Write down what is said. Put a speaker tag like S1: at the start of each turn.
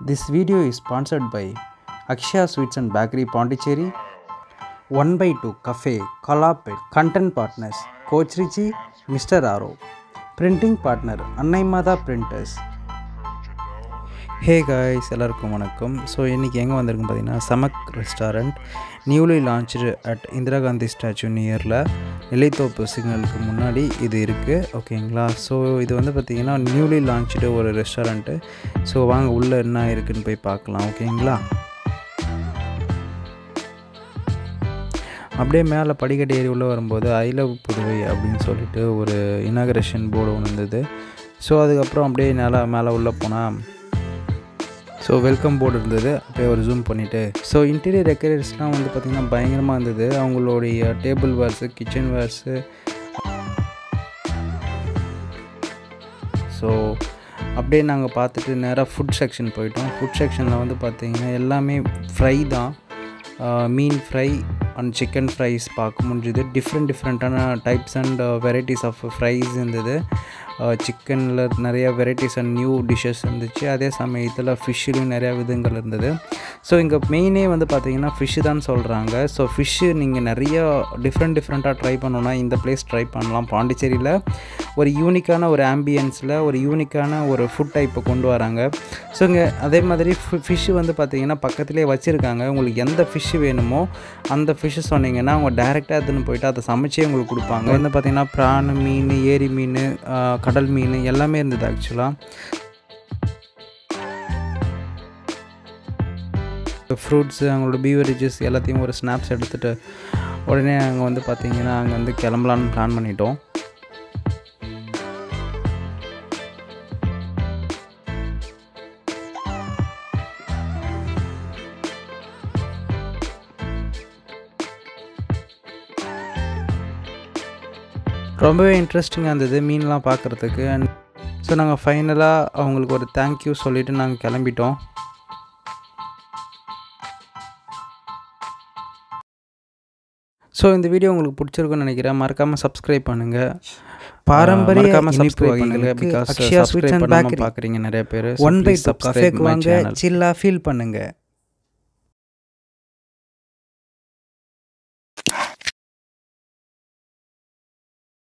S1: This video is sponsored by Akshaya Sweets and Bakery Pondicherry, 1/2 Cafe, Kalapet, Content Partners, Coach Richie, Mr. Aro, Printing Partner, Annaimada Printers. Hey guys, எல்லாருக்கும் வணக்கம். So இன்றைக்கி எங்கே வந்திருக்கும் பார்த்தீங்கன்னா Chamak restaurant newly launched at Indira Gandhi statue நியரில் நெல்லித்தோப்பு சிக்னலுக்கு முன்னாடி இது இருக்குது. ஓகேங்களா? ஸோ இது வந்து பார்த்திங்கன்னா நியூலி லான்ச்டு ஒரு ரெஸ்டாரண்ட்டு. ஸோ வாங்க உள்ளே என்ன இருக்குதுன்னு போய் பார்க்கலாம். ஓகேங்களா? அப்படியே மேலே படிக்கட்டு ஏறி உள்ளே வரும்போது ஐ லவ் புதுவை அப்படின்னு சொல்லிட்டு ஒரு இனாகரேஷன் போர்டு ஒன்று இருந்தது. ஸோ அதுக்கப்புறம் அப்படியே மேலே உள்ளே போனால் ஸோ வெல்கம் போர்டு இருந்தது. அப்படியே ஒரு ஜூம் பண்ணிவிட்டு ஸோ இன்டீரியர் டெக்கரேட்ஸ்லாம் வந்து பார்த்திங்கன்னா பயங்கரமாக இருந்தது. அவங்களுடைய table wares, kitchen wares. So அப்படியே நாங்கள் பார்த்துட்டு நேராக ஃபுட் செக்ஷன் போயிட்டோம். ஃபுட் செக்ஷனில் வந்து பார்த்திங்கன்னா எல்லாமே ஃப்ரை தான். மீன் ஃப்ரை அண்ட் சிக்கன் ஃப்ரைஸ் பார்க்க முடிஞ்சுது. டிஃப்ரெண்ட்டான types and varieties of fries இருந்தது. சிக்கனில் நிறையா வெரைட்டிஸ் அண்ட் நியூ டிஷ்ஷஸ் இருந்துச்சு. அதே சமயத்தில் ஃபிஷ்ஷுலையும் நிறையா விதங்கள் இருந்தது. ஸோ இங்கே மெயினே வந்து பார்த்திங்கன்னா ஃபிஷ்ஷு தான் சொல்கிறாங்க. ஸோ ஃபிஷ்ஷு நீங்கள் நிறையா டிஃப்ரெண்ட்டாக ட்ரை பண்ணோன்னா இந்த பிளேஸ் ட்ரை பண்ணலாம். பாண்டிச்சேரியில் ஒரு யூனிக்கான ஒரு ஆம்பியன்ஸில் ஒரு யூனிக்கான ஒரு ஃபுட் டைப்பை கொண்டு வராங்க. ஸோ இங்கே அதே மாதிரி ஃபிஷ்ஷு வந்து பார்த்திங்கன்னா பக்கத்துலேயே வச்சுருக்காங்க. உங்களுக்கு எந்த ஃபிஷ்ஷு வேணுமோ அந்த ஃபிஷ்ஷு சொன்னீங்கன்னா அவங்க டைரெக்டாக எடுத்துன்னு போயிட்டு அதை சமைச்சே உங்களுக்கு கொடுப்பாங்க. வந்து பார்த்திங்கன்னா பிரான் மீன், ஏரி மீன், கடல் மீன் எல்லாமே இருந்தது. ஆக்சுவலாக ஃப்ரூட்ஸு, அவங்களோட பீவரேஜஸ் எல்லாத்தையும் ஒரு ஸ்னாப்ஸ் எடுத்துகிட்டு உடனே அங்கே வந்து பார்த்திங்கன்னா அங்கே வந்து கிளம்பலான்னு பிளான் பண்ணிட்டோம். ரொம்பவே இன்ட்ரெஸ்டிங்காக இருந்தது மீன்லாம் பார்க்குறதுக்கு. அண்ட் ஸோ நாங்கள் ஃபைனலாக அவங்களுக்கு ஒரு தேங்க்யூ சொல்லிவிட்டு நாங்கள் கிளம்பிட்டோம். ஸோ இந்த வீடியோ உங்களுக்கு பிடிச்சிருக்குன்னு நினைக்கிறேன். மறக்காமல் சப்ஸ்கிரைப் பண்ணுங்கள். பாரம்பரிய சப்ஸ்கிரைப் பண்ணுங்கள். Because Akshaya sweets and bakery பார்க்குறீங்க நிறைய பேர். 1/2 கஃபேக்கு வாங்க, சில்லாக ஃபீல் பண்ணுங்கள்.